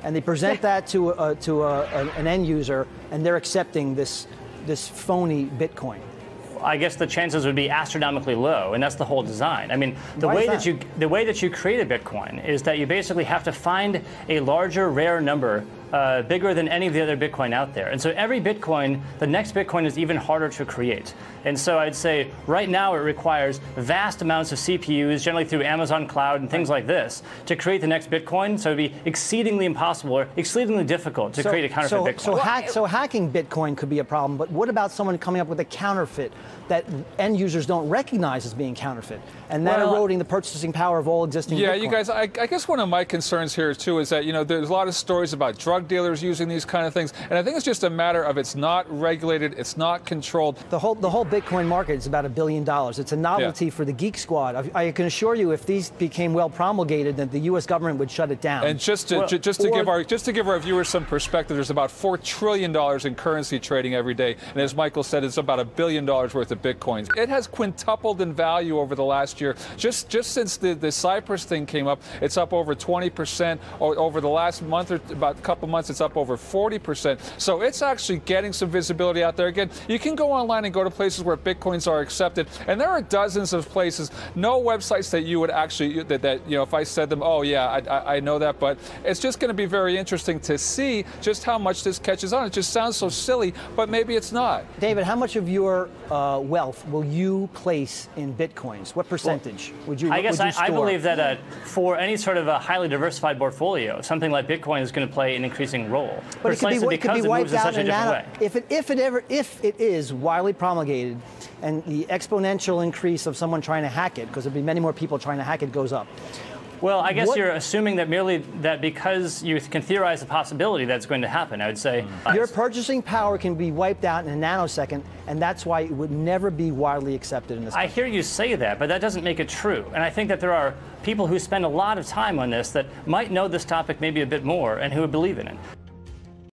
and they present that to an end user, and they're accepting this phony Bitcoin. I guess the chances would be astronomically low, and that's the whole design. I mean, the way that you create a Bitcoin is that you basically have to find a larger, rare number, bigger than any of the other Bitcoin out there. And so every Bitcoin, the next Bitcoin is even harder to create. And so I'd say right now it requires vast amounts of CPUs, generally through Amazon Cloud and things like this, to create the next Bitcoin. So it'd be exceedingly impossible or exceedingly difficult to create a counterfeit Bitcoin. So hacking Bitcoin could be a problem, but what about someone coming up with a counterfeit that end users don't recognize as being counterfeit, and that eroding the purchasing power of all existing Bitcoin? Yeah, you guys, I guess one of my concerns here too is that, there's a lot of stories about drug dealers using these kind of things, and I think it's just a matter of it's not regulated, it's not controlled. The whole Bitcoin market is about $1 billion. It's a novelty for the geek squad. I can assure you, if these became well promulgated, that the U.S. government would shut it down. And just to give our viewers some perspective, there's about $4 trillion in currency trading every day, and as Michael said, it's about $1 billion worth of Bitcoins. It has quintupled in value over the last year. Just since the Cyprus thing came up, it's up over 20%. Over the last month or about a couple months, it's up over 40%. So it's actually getting some visibility out there. Again, you can go online and go to places where Bitcoins are accepted, and there are dozens of places, no websites that you would actually, if I said them, oh yeah, I know that, but it's just going to be very interesting to see just how much this catches on. It just sounds so silly, but maybe it's not. David, how much of your wealth will you place in Bitcoins? What percentage would you? I guess I believe that for any sort of a highly diversified portfolio, something like Bitcoin is going to play an increasing role. But it could be wiped out in a nano. If it is widely promulgated, and the exponential increase of someone trying to hack it, because there'll be many more people trying to hack it, goes up. Well, I guess you're assuming that merely that because you can theorize the possibility that's going to happen, I would say. Your purchasing power can be wiped out in a nanosecond, and that's why it would never be widely accepted in this country. I hear you say that, but that doesn't make it true. And I think that there are people who spend a lot of time on this that might know this topic maybe a bit more and who would believe in it.